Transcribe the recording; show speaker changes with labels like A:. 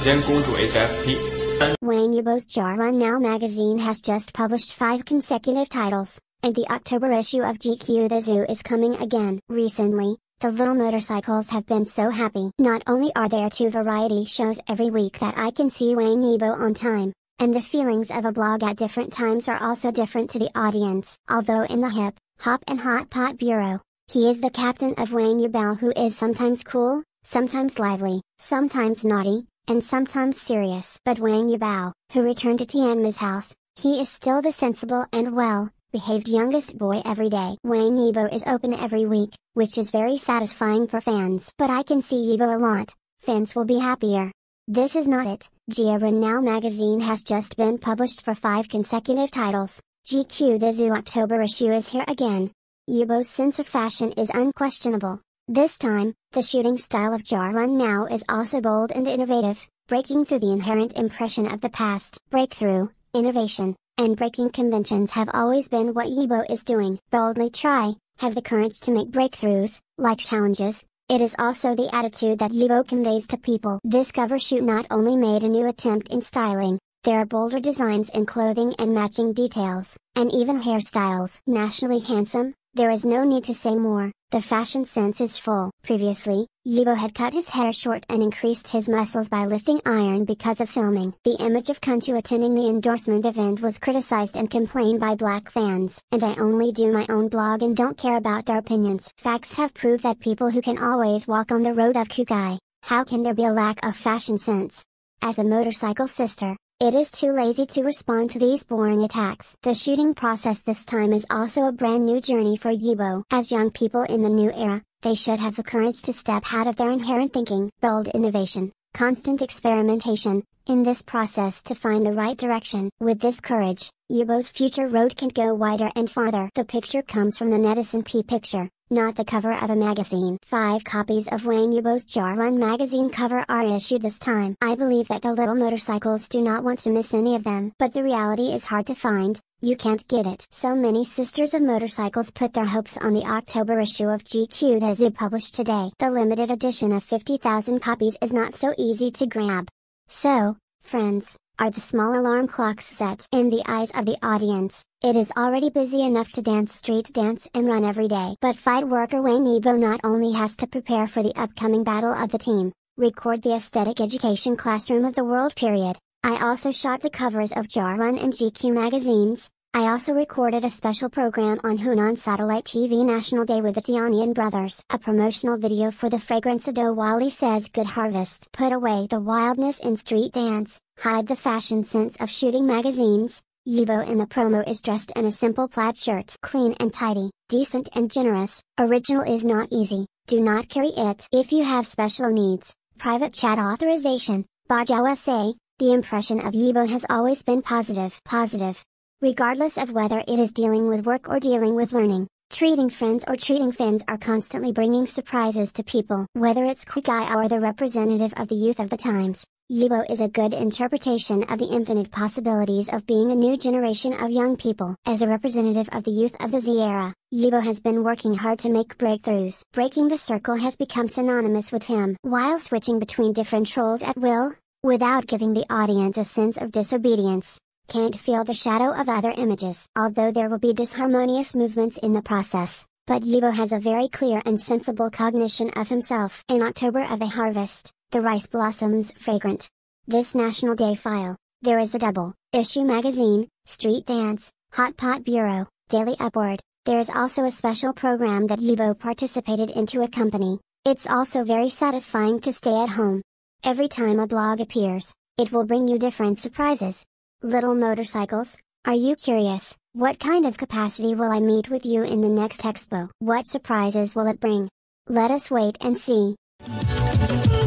A: 间恭祝 HFP。
B: Wang Yibo's Jiaren NOW magazine has just published 5 consecutive titles, and the October issue of GQ The Zoo is coming again. Recently, the little motorcycles have been so happy. Not only are there 2 variety shows every week that I can see Wang Yibo on time, and the feelings of a blog at different times are also different to the audience. Although in the hip, hop and hot pot bureau, he is the captain of Wang Yibao, who is sometimes cool, sometimes lively, sometimes naughty, and sometimes serious. But Wang Yibao, who returned to Tianma's house, he is still the sensible and well-behaved youngest boy every day. Wang Yibo is open every week, which is very satisfying for fans. But I can see Yibo a lot, fans will be happier. This is not it. Jia Ren NOW magazine has just been published for 5 consecutive titles. GQ The Zoo October issue is here again. Yibo's sense of fashion is unquestionable. This time, the shooting style of Jiaren NOW is also bold and innovative, breaking through the inherent impression of the past. Breakthrough, innovation, and breaking conventions have always been what Yibo is doing. Boldly try, have the courage to make breakthroughs, like challenges. It is also the attitude that Yibo conveys to people. This cover shoot not only made a new attempt in styling, there are bolder designs in clothing and matching details, and even hairstyles. Nationally handsome, there is no need to say more, the fashion sense is full. Previously, Yibo had cut his hair short and increased his muscles by lifting iron because of filming. The image of Cuntou attending the endorsement event was criticized and complained by black fans. And I only do my own blog and don't care about their opinions. Facts have proved that people who can always walk on the road of Kugai, how can there be a lack of fashion sense? As a motorcycle sister, it is too lazy to respond to these boring attacks. The shooting process this time is also a brand new journey for Yibo. As young people in the new era, they should have the courage to step out of their inherent thinking. Bold innovation, constant experimentation, in this process to find the right direction. With this courage, Yibo's future road can go wider and farther. The picture comes from the netizen P picture, not the cover of a magazine. 5 copies of Wang Yibo's Jiaren magazine cover are issued this time. I believe that the little motorcycles do not want to miss any of them. But the reality is hard to find, you can't get it. So many sisters of motorcycles put their hopes on the October issue of GQ The Zoo published today. The limited edition of 50,000 copies is not so easy to grab. So, friends, are the small alarm clocks set? In the eyes of the audience, it is already busy enough to dance street dance and run every day. But fight worker Wang Yibo not only has to prepare for the upcoming battle of the team, record the aesthetic education classroom of the world period. I also shot the covers of Jiaren and GQ magazines. I also recorded a special program on Hunan Satellite TV National Day with the Tianma brothers. A promotional video for the fragrance Ado Wally says good harvest. Put away the wildness in street dance, hide the fashion sense of shooting magazines. Yibo in the promo is dressed in a simple plaid shirt. Clean and tidy, decent and generous. Original is not easy, do not carry it. If you have special needs, private chat authorization, Bajawa say, the impression of Yibo has always been positive. Regardless of whether it is dealing with work or dealing with learning, treating friends or treating fans are constantly bringing surprises to people. Whether it's Kugai or the representative of the youth of the times, Yibo is a good interpretation of the infinite possibilities of being a new generation of young people. As a representative of the youth of the Z era, Yibo has been working hard to make breakthroughs. Breaking the circle has become synonymous with him. While switching between different roles at will, without giving the audience a sense of disobedience, can't feel the shadow of other images. Although there will be disharmonious movements in the process, but Yibo has a very clear and sensible cognition of himself. In October of the harvest, the rice blossoms fragrant. This National Day file, there is a double-issue magazine, street dance, hot pot bureau, daily upward. There is also a special program that Yibo participated in to accompany. It's also very satisfying to stay at home. Every time a blog appears, it will bring you different surprises. Little motorcycles, are you curious, what kind of capacity will I meet with you in the next expo? What surprises will it bring? Let us wait and see.